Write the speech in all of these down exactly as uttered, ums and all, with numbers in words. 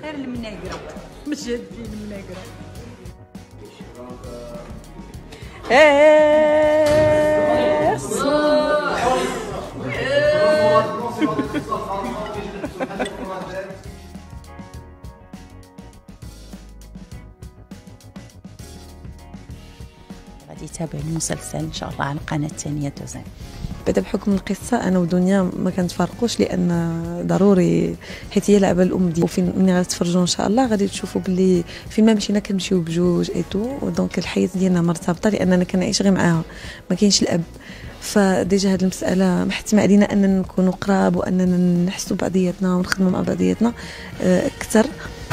خير المناقره مش هادين المناقره. غادي يتابع المسلسل ان شاء الله على القناه الثانيه دوزان. بعدا بحكم القصه انا ودنيا ما كنتفارقوش، لان ضروري حيت هي لعبه الام ديالي، وفين ملي غتفرجوا ان شاء الله غادي تشوفوا باللي فين ما مشينا كنمشيو بجوج ايتو، دونك الحياه ديالنا مرتبطه لاننا كنعيش غير معاها، ما كاينش الاب. فديجا هذه المساله محتمه علينا اننا نكونوا قراب واننا نحسوا بعضياتنا ونخدموا مع بعضياتنا اكثر.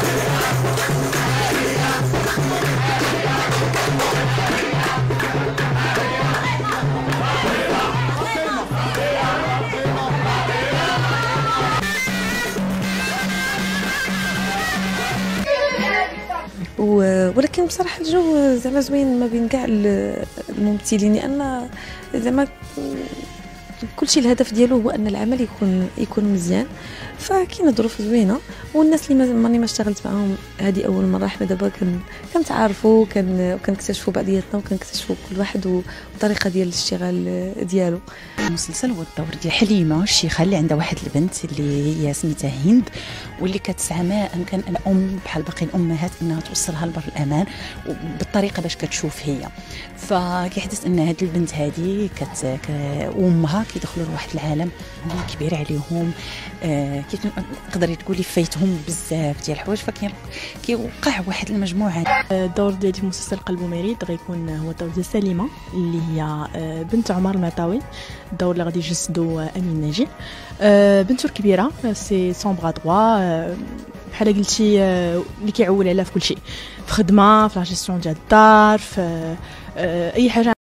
ولكن بصراحه الجو زعما زوين ما بين كاع الممثلين، لان زعما كلشي الهدف ديالو هو ان العمل يكون يكون مزيان. فكاينه ظروف زوينه، والناس اللي ماني ما اشتغلت معاهم هذه اول مره، حنا دابا كنتعارفوا وكنكتشفوا بعضياتنا وكنكتشفوا كل واحد والطريقه ديال الاشتغال ديالو. المسلسل هو الدور ديال حليمه الشيخه اللي عندها واحد البنت اللي هي سميتها هند، واللي كتسعى ما امكن ان ام بحال باقي الامهات انها توصلها لبر الامان بالطريقه باش كتشوف هي. فكيحدث ان هذه البنت هذه كت وامها كيدخلوا لواحد العالم كبير عليهم، آه كيف تقدري تقولي فايتهم بزاف ديال الحوايج، فكيوقع واحد المجموعه. الدور ديالي في مسلسل قلب مريض غيكون هو الدور ديال سليمه اللي هي بنت عمر المعطاوي، الدور اللي غادي يجسدو امين ناجي. بنته الكبيره سي سون بغا دغوا، بحال قلتي اللي كيعول عليها في كل شيء، في خدمه، في لا جيستيون ديال الدار، في اي حاجه